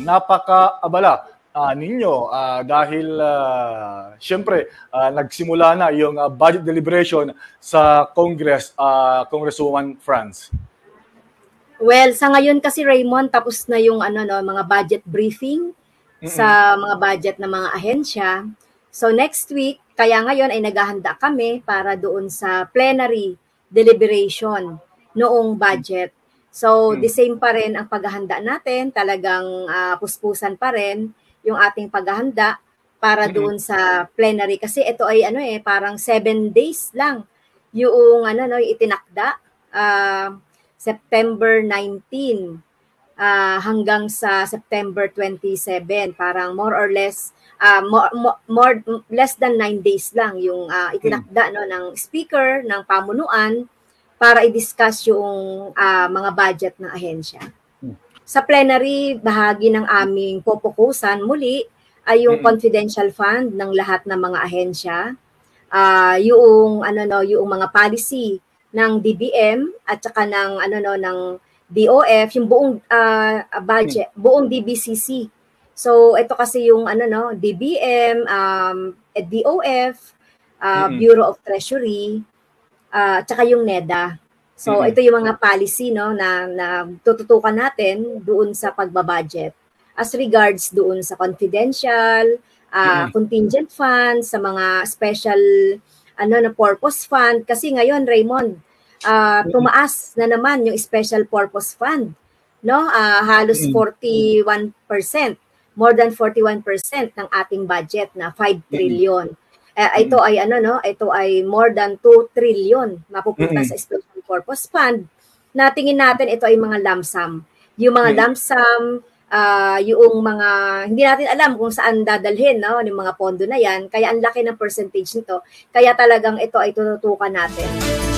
napakaabala ninyo dahil siyempre nagsimula na yung budget deliberation sa Congress, Congresswoman Franz. Well, sa ngayon kasi Raymond, tapos na yung mga budget briefing sa mga budget ng mga ahensya. So next week, kaya ngayon ay naghahanda kami para doon sa plenary deliberation noong budget. So the same pa rin ang paghahanda natin, talagang puspusan pa rin yung ating paghahanda para doon sa plenary kasi ito ay parang 7 days lang yung itinakda, September 19 hanggang sa September 27, parang more or less less than 9 days lang yung itinakda ng speaker ng pamunuan para i-discuss yung mga budget ng ahensya. Sa plenary, bahagi ng aming popokusan muli ay yung confidential fund ng lahat ng mga ahensya, yung mga policy ng DBM at saka ng DOF, yung buong budget, buong DBCC. So ito kasi yung DBM, DOF, Bureau of Treasury, at saka yung NEDA. So ito yung mga policy na tututukan natin doon sa pagbabudget as regards doon sa confidential, contingent funds, sa mga special na purpose fund kasi ngayon Raymond, tumaas na naman yung special purpose fund, halos 41%, more than 41% ng ating budget na 5 trillion. Ito ay ito ay more than 2 trillion mapupunta sa special purpose fund. Na tingin natin ito ay mga lump sum. Yung mga lump sum, yung mga hindi natin alam kung saan dadalhin yung mga pondo na yan, kaya ang laki ng percentage nito. Kaya talagang ito ay tututukan natin.